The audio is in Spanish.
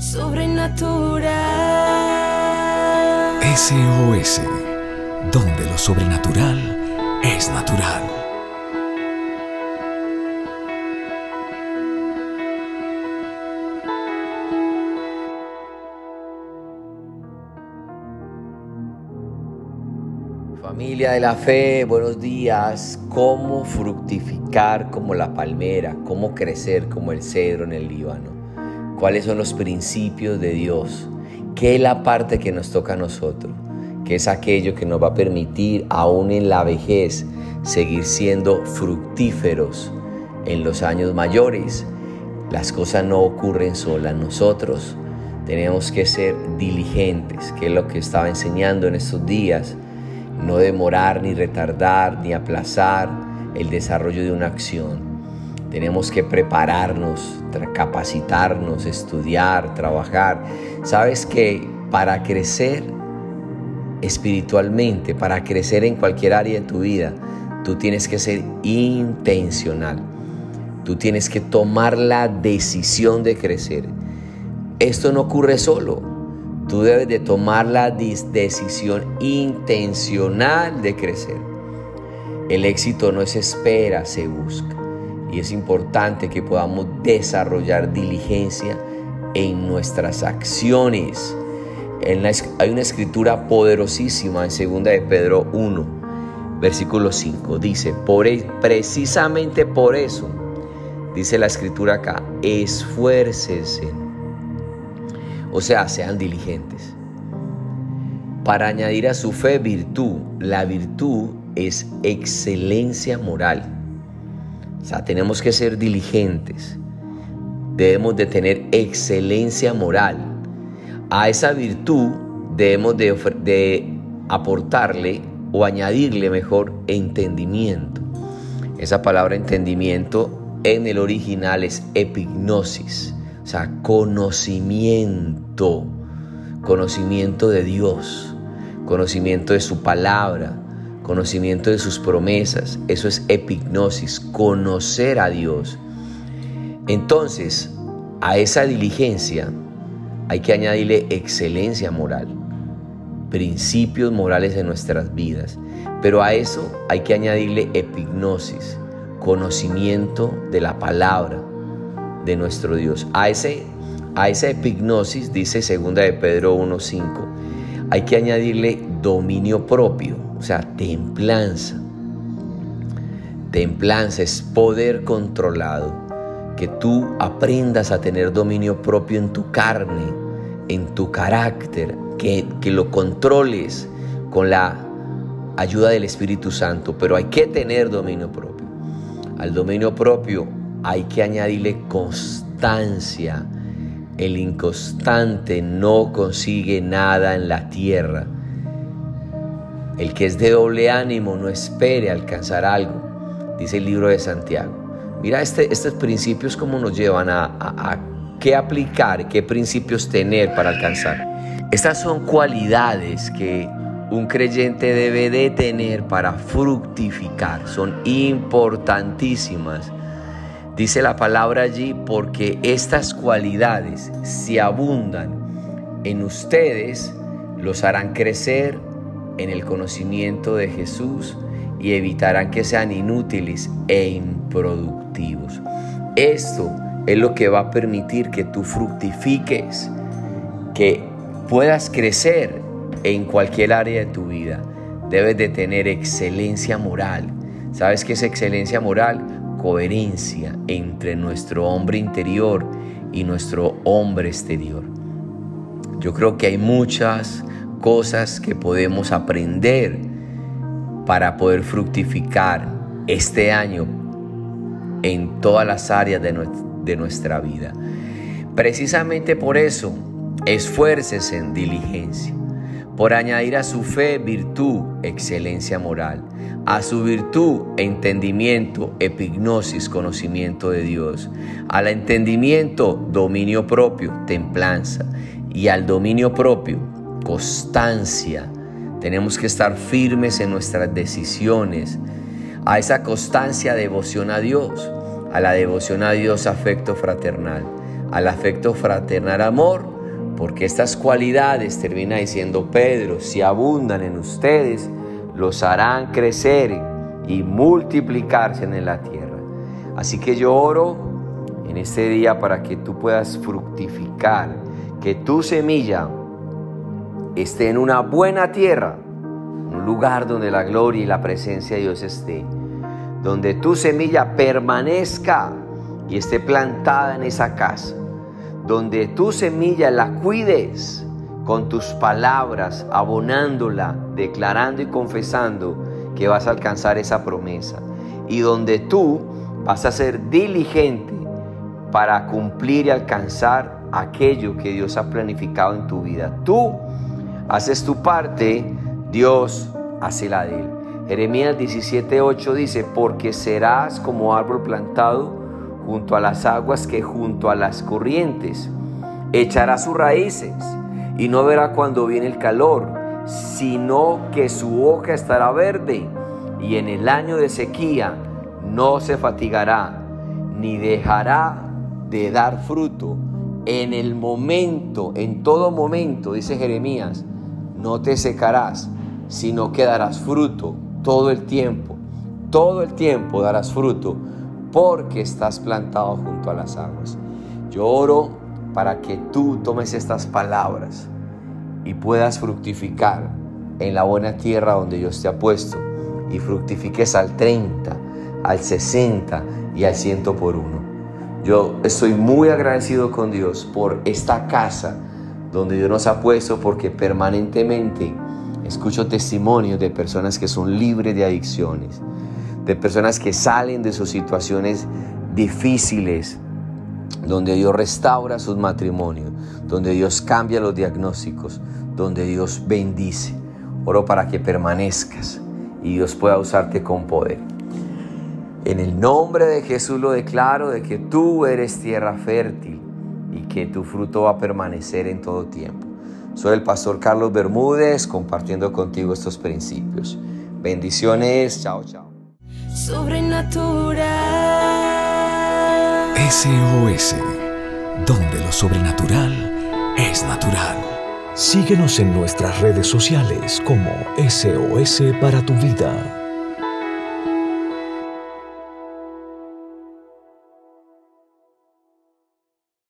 Sobrenatural. SOS, donde lo sobrenatural es natural. Familia de la fe, buenos días. ¿Cómo fructificar como la palmera? ¿Cómo crecer como el cedro en el Líbano? ¿Cuáles son los principios de Dios? ¿Qué es la parte que nos toca a nosotros? ¿Qué es aquello que nos va a permitir, aún en la vejez, seguir siendo fructíferos en los años mayores? Las cosas no ocurren solas. Nosotros tenemos que ser diligentes, que es lo que estaba enseñando en estos días. No demorar, ni retardar, ni aplazar el desarrollo de una acción. Tenemos que prepararnos, capacitarnos, estudiar, trabajar. Sabes que para crecer espiritualmente, para crecer en cualquier área de tu vida, tú tienes que ser intencional. Tú tienes que tomar la decisión de crecer. Esto no ocurre solo. Tú debes de tomar la decisión intencional de crecer. El éxito no se espera, se busca. Y es importante que podamos desarrollar diligencia en nuestras acciones. Hay una escritura poderosísima en 2 de Pedro 1, versículo 5. Dice, precisamente por eso, dice la escritura acá, esfuércense. O sea, sean diligentes. Para añadir a su fe virtud. La virtud es excelencia moral. O sea, tenemos que ser diligentes. Debemos de tener excelencia moral. A esa virtud debemos de aportarle o añadirle mejor entendimiento. Esa palabra entendimiento en el original es epignosis. O sea, conocimiento de Dios, conocimiento de su palabra, conocimiento de sus promesas. Eso es epignosis, conocer a Dios. Entonces, a esa diligencia hay que añadirle excelencia moral, principios morales en nuestras vidas. Pero a eso hay que añadirle epignosis, conocimiento de la palabra de nuestro Dios. A esa epignosis, dice 2 de Pedro 1:5, hay que añadirle dominio propio, o sea, templanza. Templanza es poder controlado, que tú aprendas a tener dominio propio en tu carne, en tu carácter, que lo controles con la ayuda del Espíritu Santo, pero hay que tener dominio propio. Al dominio propio hay que añadirle constancia. El inconstante no consigue nada en la tierra. El que es de doble ánimo no espere alcanzar algo, dice el libro de Santiago. Mira estos principios cómo nos llevan a qué aplicar, qué principios tener para alcanzar. Estas son cualidades que un creyente debe de tener para fructificar. Son importantísimas. Dice la palabra allí, porque estas cualidades, si abundan en ustedes, los harán crecer en el conocimiento de Jesús y evitarán que sean inútiles e improductivos. Esto es lo que va a permitir que tú fructifiques, que puedas crecer en cualquier área de tu vida. Debes de tener excelencia moral. ¿Sabes qué es excelencia moral? Coherencia entre nuestro hombre interior y nuestro hombre exterior. Yo creo que hay muchas cosas que podemos aprender para poder fructificar este año en todas las áreas de nuestra vida. Precisamente por eso, esfuércese en diligencia. Por añadir a su fe virtud, excelencia moral. A su virtud, entendimiento, epignosis, conocimiento de Dios. Al entendimiento, dominio propio, templanza. Y al dominio propio, constancia. Tenemos que estar firmes en nuestras decisiones. A esa constancia, devoción a Dios. A la devoción a Dios, afecto fraternal. Al afecto fraternal, amor. Porque estas cualidades, termina diciendo Pedro, si abundan en ustedes, los harán crecer y multiplicarse en la tierra. Así que yo oro en este día para que tú puedas fructificar, que tu semilla esté en una buena tierra, un lugar donde la gloria y la presencia de Dios esté, donde tu semilla permanezca y esté plantada en esa casa, donde tu semilla la cuides con tus palabras, abonándola, declarando y confesando que vas a alcanzar esa promesa, y donde tú vas a ser diligente para cumplir y alcanzar aquello que Dios ha planificado en tu vida. Tú haces tu parte, Dios hace la de Él. Jeremías 17:8 dice, porque serás como árbol plantado junto a las aguas que junto a las corrientes. Echará sus raíces y no verá cuando viene el calor, sino que su hoja estará verde, y en el año de sequía no se fatigará, ni dejará de dar fruto. En el momento, en todo momento, dice Jeremías, no te secarás, sino que darás fruto todo el tiempo darás fruto, porque estás plantado junto a las aguas. Yo oro para que tú tomes estas palabras y puedas fructificar en la buena tierra donde Dios te ha puesto, y fructifiques al 30, al 60 y al 100 por uno. Yo estoy muy agradecido con Dios por esta casa donde Dios nos ha puesto, porque permanentemente escucho testimonios de personas que son libres de adicciones, de personas que salen de sus situaciones difíciles, donde Dios restaura sus matrimonios, donde Dios cambia los diagnósticos, donde Dios bendice. Oro para que permanezcas y Dios pueda usarte con poder. En el nombre de Jesús lo declaro, de que tú eres tierra fértil y que tu fruto va a permanecer en todo tiempo. Soy el pastor Carlos Bermúdez, compartiendo contigo estos principios. Bendiciones, chao, chao. Sobrenatural. SOS, donde lo sobrenatural es natural. Síguenos en nuestras redes sociales como SOS para tu vida.